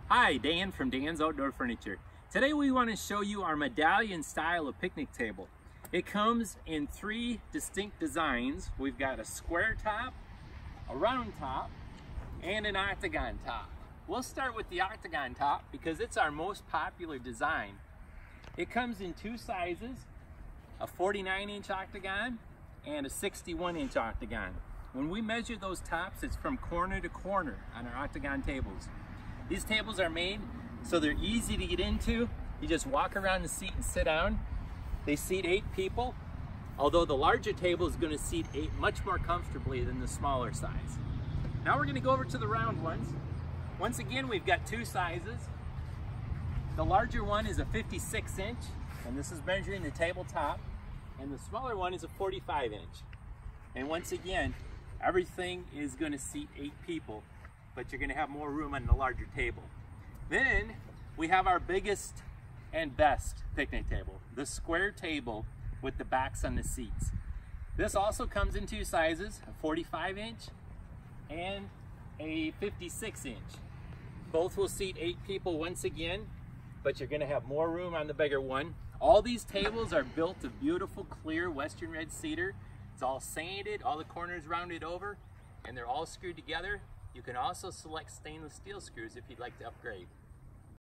Hi, Dan from Dan's Outdoor Furniture. Today we want to show you our medallion style of picnic table. It comes in three distinct designs. We've got a square top, a round top, and an octagon top. We'll start with the octagon top because it's our most popular design. It comes in two sizes, a 49-inch octagon and a 61-inch octagon. When we measure those tops, it's from corner to corner on our octagon tables. These tables are made so they're easy to get into. You just walk around the seat and sit down. They seat 8 people, although the larger table is going to seat 8 much more comfortably than the smaller size. Now we're going to go over to the round ones. Once again, we've got two sizes. The larger one is a 56-inch, and this is measuring the tabletop, and the smaller one is a 45-inch. And once again, everything is going to seat 8 people, but you're going to have more room on the larger table. Then we have our biggest and best picnic table, the square table with the backs on the seats. This also comes in two sizes, a 45-inch and a 56-inch. Both will seat 8 people once again, but you're going to have more room on the bigger one. All these tables are built of beautiful, clear Western red cedar. It's all sanded, all the corners rounded over, and they're all screwed together. You can also select stainless steel screws if you'd like to upgrade.